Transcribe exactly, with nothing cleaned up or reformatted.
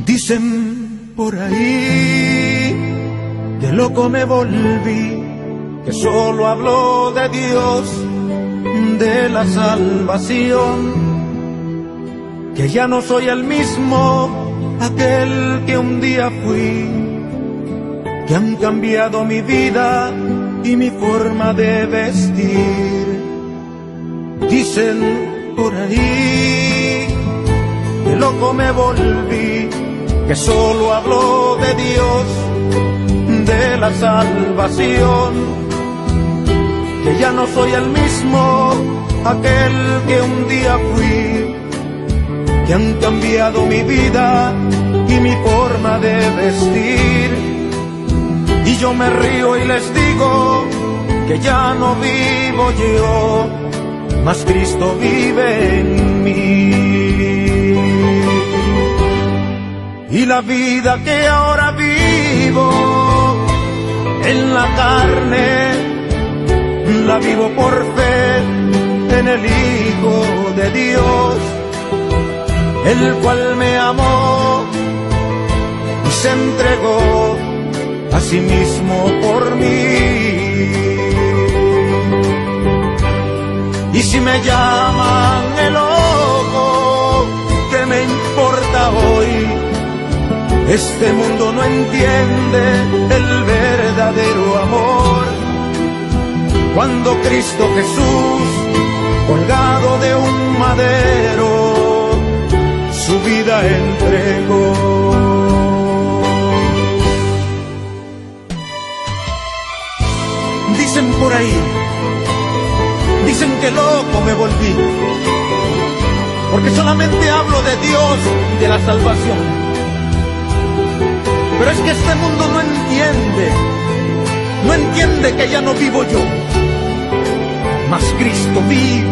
Dicen por ahí que loco me volví, que solo hablo de Dios, de la salvación, que ya no soy el mismo, aquel que un día fui, que han cambiado mi vida y mi forma de vestir. Dicen por ahí que loco me volví, que solo hablo de Dios, de la salvación, que ya no soy el mismo, aquel que un día fui, que han cambiado mi vida y mi forma de vestir. Y yo me río y les digo que ya no vivo yo, mas Cristo vive en mí. Y la vida que ahora vivo en la carne, la vivo por fe en el Hijo de Dios, el cual me amó y se entregó a sí mismo por mí. Y si me llaman el loco, ¿qué me importa hoy? Este mundo no entiende el verdadero amor. Cuando Cristo Jesús, colgado de un madero, su vida entregó. Dicen por ahí, dicen que loco me volví, porque solamente hablo de Dios y de la salvación. Pero es que este mundo no entiende, no entiende que ya no vivo yo, mas Cristo vive